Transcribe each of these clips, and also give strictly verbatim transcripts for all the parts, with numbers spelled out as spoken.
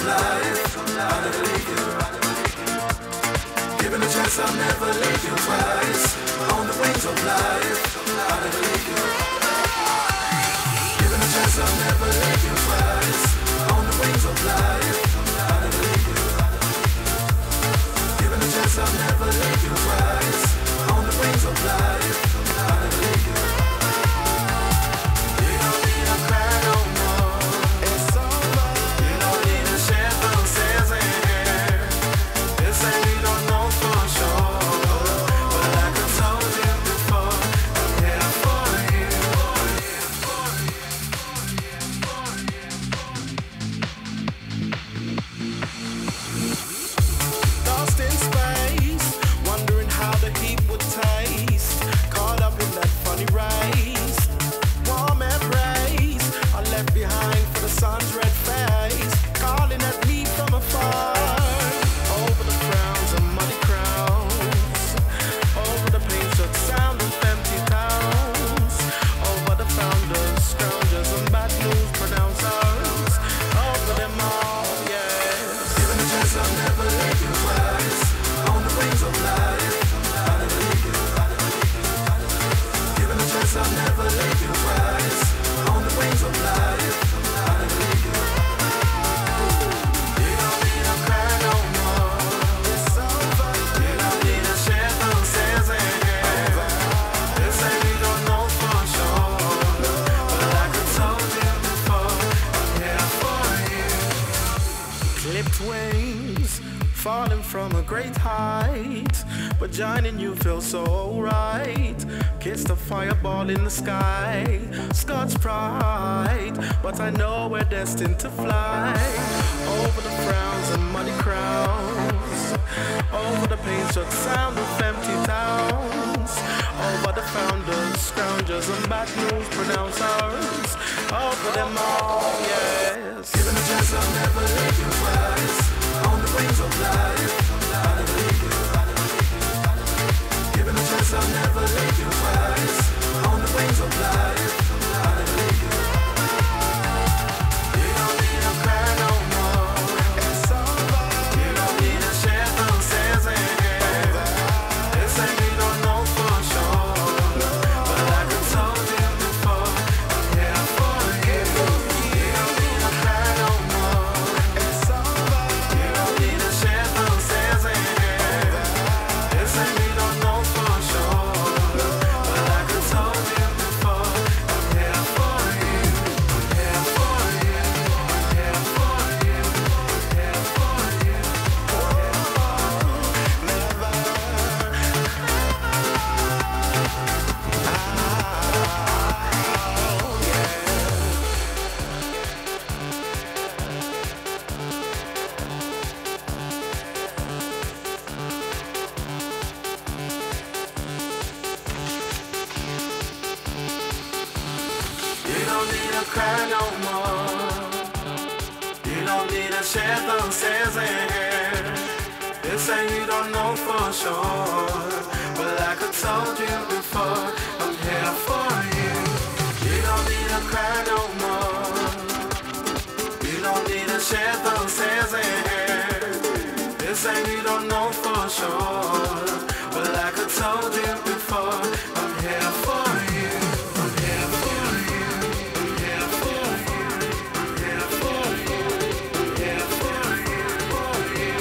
life, I'll never leave you. Given a chance, I'll never leave you twice. On the wings of life, I'll never leave you. Given a chance, I'll never leave you twice. On the wings of life, I'll never leave you. Given a chance, I'll never leave you twice. On the wings of life, I'll never leave you. You don't need to cry no more. It's over. You don't need to shed those tears in here. This ain't we don't know for sure. But like I told you before, I'm here for you. Lost in space, wondering how the heat would taste. Caught up in that funny race. Warm embrace, I left behind for the sun's red face. Calling at me from afar. Over the frowns and muddy crowns. Over the pain-struck sound of empty towns. Over the founders, scroungers and bad news pronouncers. Over them all, yes. Given a chance, I'll never leave you twice. On the wings of life, I'll never leave you. Given a chance, I'll never leave you twice. On the wings of life, I'll never leave you. You don't need to cry no more. It's over. You don't need to shed those tears in here. This ain't we don't know for sure. But like I told you before, I'm here for you. Clipped wings, falling from a great height, but joining you feels so right. Kiss the fireball in the sky, Scots pride, but I know we're destined to fly. Over the frowns and muddy crowns, over the pain-struck sound of empty towns, over the founders, scroungers and bad news pronouncers, over them all, yes. Given a chance, I'll never leave you twice. On the wings of life, I'll never leave you. Given a chance, I'll never leave you twice. On the wings of life, I'll never leave you. You don't need to cry no more. It's over. You don't need to shed those tears in here. This ain't we don't know for sure. But like I told you before, I'm here for you. You don't need to cry no more. It's over. You don't need to shed those tears in here. This ain't we don't know for sure. But like I told you before, I'm here for you. I'm here for you. I'm here for you. I'm here for you. Never. You don't need to cry no more. You don't need to shed those tears in here. This ain't you don't know for sure. But like I told you before, I'm here for you. You don't need to cry no more. You don't need to shed those tears in here. This ain't you don't know for sure. But like I told you before, I'm here for you. I'm here for you. I'm here for you. I'm here for you. I'm here for you. For you.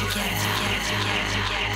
together.